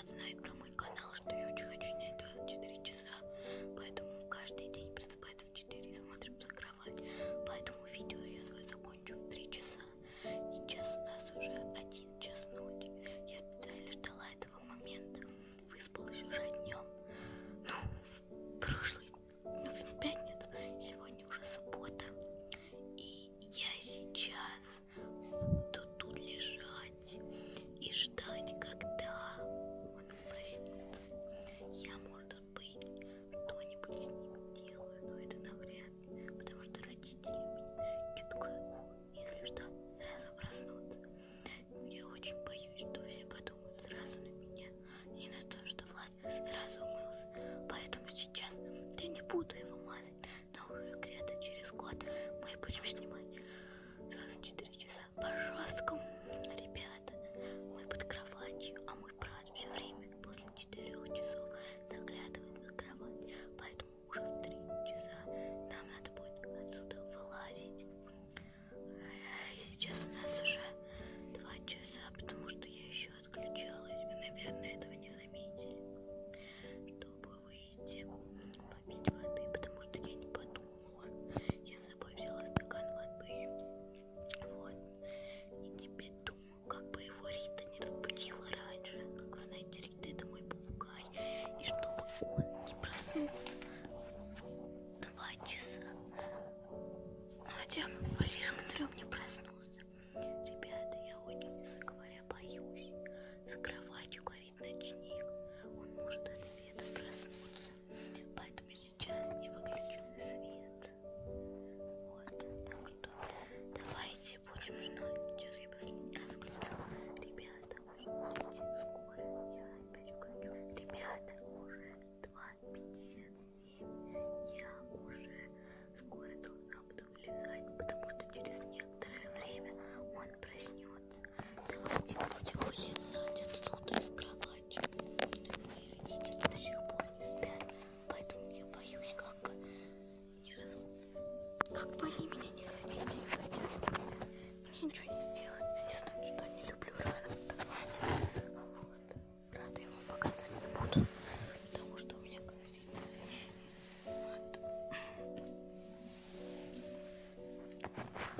ребят знают про мой канал, что я очень хочу снять 24 часа, поэтому каждый день просыпается в 4 и смотрим за кровать. Поэтому видео я свое закончу в 3 часа. Сейчас у нас уже 1 час ночи. Я специально ждала этого момента. Выспалась уже днем. В пятницу. Сегодня уже суббота. И я сейчас буду тут лежать и ждать, когда он проснется. Я, может быть, что-нибудь с ним делаю, но это навряд ли, потому что родители меня чуткое ухо, если что, сразу проснутся. Я очень боюсь, что все подумают сразу на меня и на то, что Влад сразу умылся. Поэтому сейчас я не буду его мазать, но уже где-то через год мы будем снимать 24 часа по жесткому. Ребята, мы под кроватью, а мой брат все время после 4 часов заглядывает на кровать, поэтому уже в 3 часа нам надо будет отсюда вылазить. И сейчас у нас уже 2 часа, потому что я еще отключалась. Вы, наверное, этого не заметили. Чтобы выйти попить воды, потому что я не подумала. Я с собой взяла стакан воды. Вот. И теперь думаю, как бы его Рита не разбудила раньше. Как вы знаете, Рита — это мой попугай. И чтобы он не проснулся в 2 часа. Хотя ближе к 3 не проснулся. Ребята, я очень, если говоря, боюсь. За кроватью горит ночник. Он может от света проснуться. Поэтому сейчас не выключу свет. Вот. Так что давайте будем ждать. Сейчас я последний раз включу. Ребята, ждите, скоро я опять включу. Ребята, уже 2:57. Я уже скоро должна буду вылезать, потому что через некоторое время он проснется. Давайте будем вылезать отсюда из кровати. Мои родители до сих пор не спят, поэтому я боюсь, как бы они меня не заметили, хотя мне ничего не сделать. Не знаю, что не люблю рано вставать. Вот. Правда, ему показывать не буду, потому что у меня конфликт с вещами. Вот.